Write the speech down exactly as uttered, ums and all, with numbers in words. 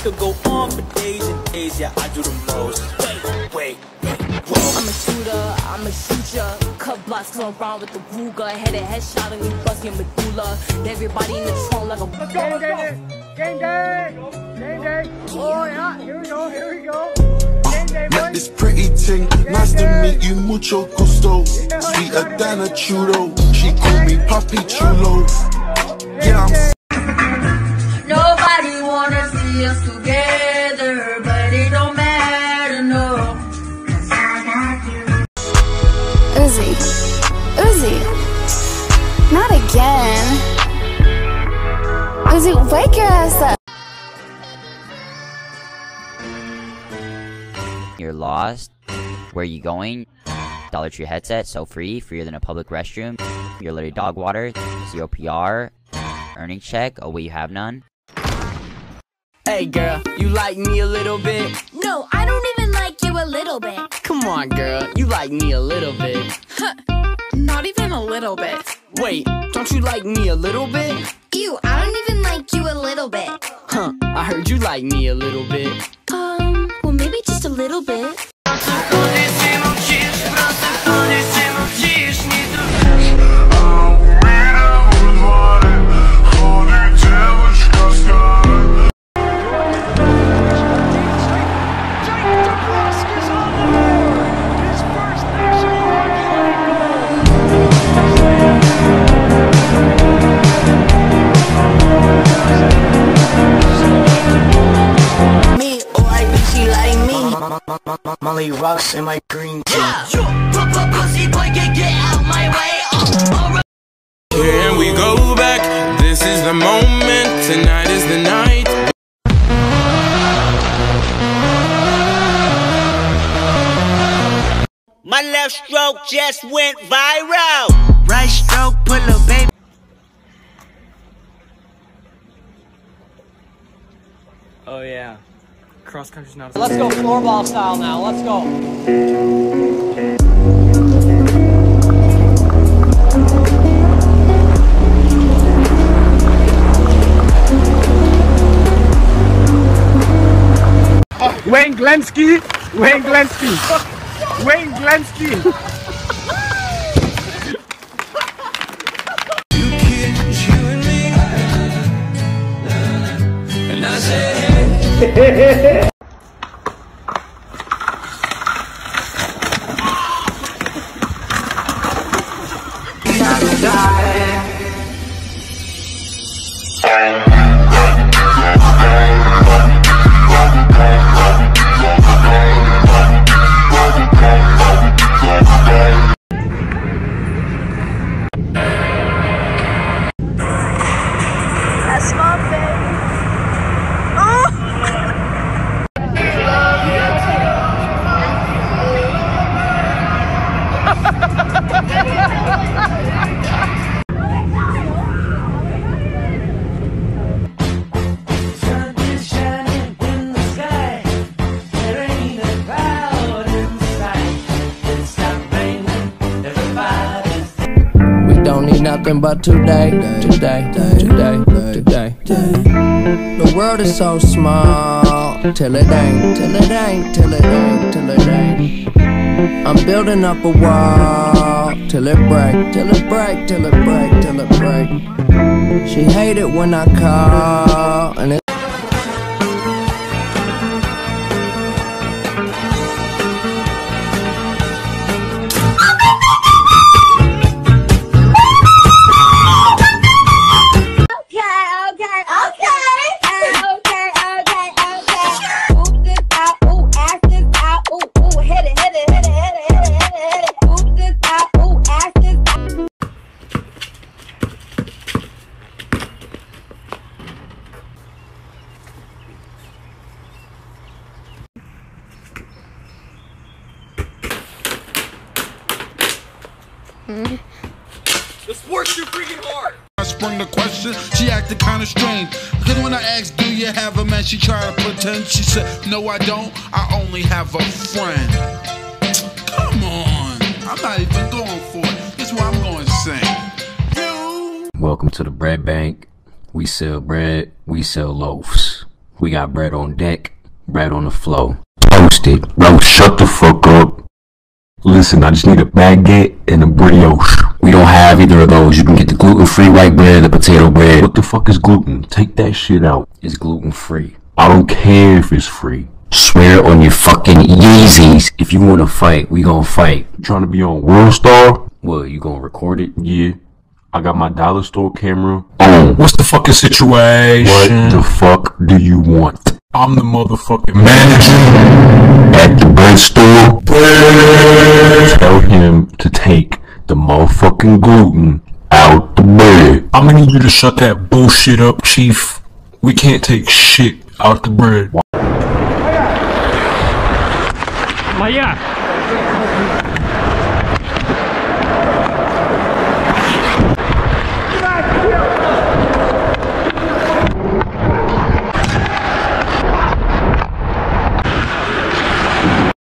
could go on for days and days, yeah, I do the most. Wait, wait, wait, whoa. I'm a shooter, I'm a shooter. Cut blocks, come around with the Ruger. Head a headshot and we bust your medulla. Everybody in the trunk like a gang day, gang day, gang day. Oh yeah, here we go, here we go. Met this pretty ting, nice to meet you, mucho gusto. Sweeter than a churro, she call me Papi Chulo. Yeah, I'm nobody wanna see us together, but it don't matter, no. Uzi, Uzi, not again. Uzi, wake your ass up. You're lost. Where are you going? Dollar Tree headset, so free, freer than a public restroom. You're literally dog water, zero P R, earnings check, oh wait you have none. Hey girl, you like me a little bit? No, I don't even like you a little bit. Come on girl, you like me a little bit. Huh, not even a little bit. Wait, don't you like me a little bit? Ew, I don't even like you a little bit. Huh, I heard you like me a little bit. Um, well maybe just a little bit. Molly rocks in my green tea. Yeah. Pussy boy, get, get out my way. Here we go back. This is the moment. Tonight is the night. My left stroke just went viral. Right stroke, put a baby. Oh yeah. Cross country's not. Let's go floorball style now. Let's go. Wayne Glensky, Wayne Glensky, Wayne Glensky. You kids, you and me. And I said, hey. Nothing but today, today, today, today. The world is so small, till it ain't, till it ain't, till it ain't, till it ain't. I'm building up a wall, till it break, till it break, till it break, till it break. She hate it when I call, and it The sport's too freaking hard. I sprung the question, she acted kinda strange. Cause when I asked, do you have a man? She tried to pretend. She said, no I don't, I only have a friend. Come on, I'm not even going for it. This is what I'm going to sing. Welcome to the bread bank. We sell bread, we sell loaves. We got bread on deck, bread on the flow. Toasted. Bro, shut the fuck up. Listen, I just need a baguette and a brioche. We don't have either of those. You can get the gluten-free white bread, the potato bread. What the fuck is gluten? Take that shit out. It's gluten-free. I don't care if it's free. Swear on your fucking Yeezys. If you wanna fight, we gon' fight. You trying to be on World Star? What, you gonna record it? Yeah. I got my dollar store camera on. What's the fucking situation? What the fuck do you want? I'm the motherfucking manager at the bread store. Bread. Tell him to take the motherfucking gluten out the bread. I'm gonna need you to shut that bullshit up, Chief. We can't take shit out the bread. Maya.